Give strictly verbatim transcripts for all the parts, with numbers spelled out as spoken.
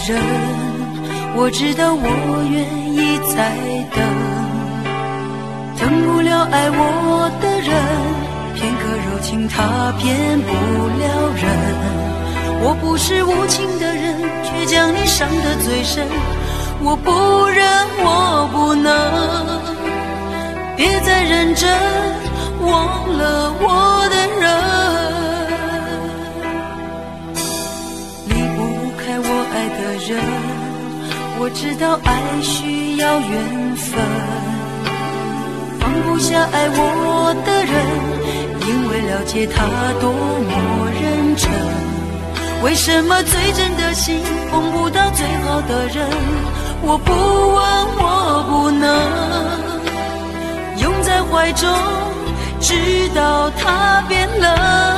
人，我知道我愿意再等，等不了爱我的人，片刻柔情他骗不了人。我不是无情的人，却将你伤得最深，我不忍，我不能，别再认真忘了我的人，离不开我爱的人，我知道爱需要缘分，放不下爱我的人，因为了解他多么认真，为什么最真的心碰不到最好的人，我不问，我不能拥在怀中，直到他变冷。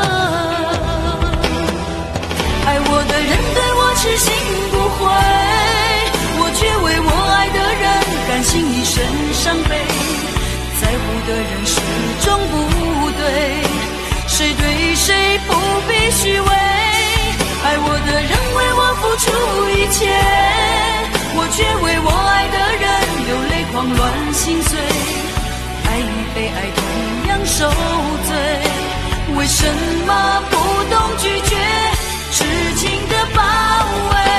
爱我的人对我痴心不悔，我却为我爱的人甘心一生伤悲。在乎的人始终不对，谁对谁不必虚伪。爱我的人为我付出一切，我却为我爱的人流泪狂乱心碎。爱与被爱同样受罪，为什么不懂拒绝痴情的包围？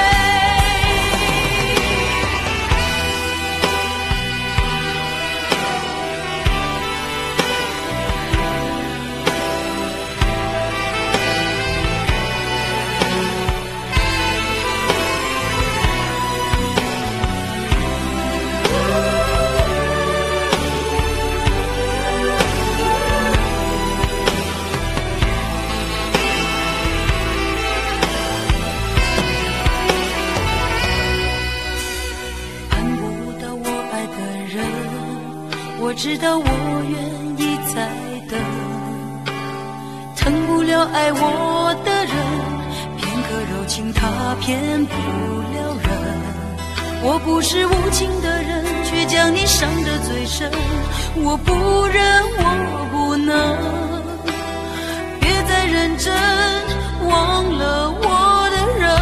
我知道我愿意再等，疼不了爱我的人，片刻柔情他骗不了人。我不是无情的人，却将你伤得最深，我不忍，我不能，别再认真忘了我的人。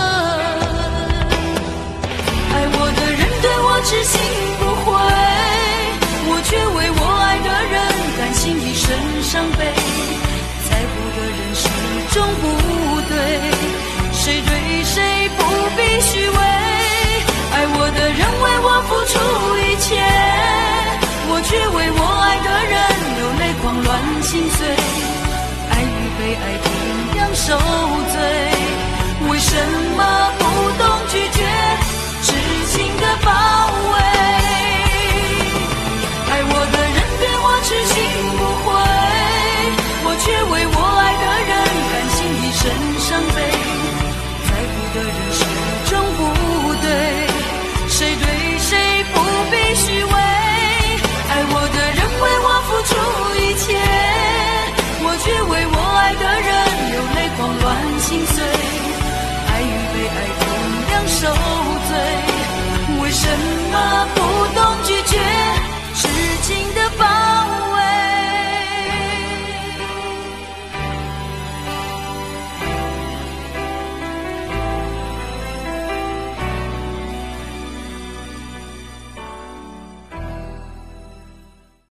爱我的人对我痴心不悔，我却为我爱的人甘心一生伤悲。在乎的人始终不对，谁对谁不必虚伪。爱我的人为我付出一切，我却为我爱的人流泪狂乱心碎。爱与被爱同样受罪，为什么不懂拒绝痴情的包围？爱我的人对我痴心不悔，我却为我爱的人甘心一生伤悲。在乎的人始终不对，谁对谁不必虚伪。爱我的人为我付出一切，我却为我爱的人流泪狂乱心碎。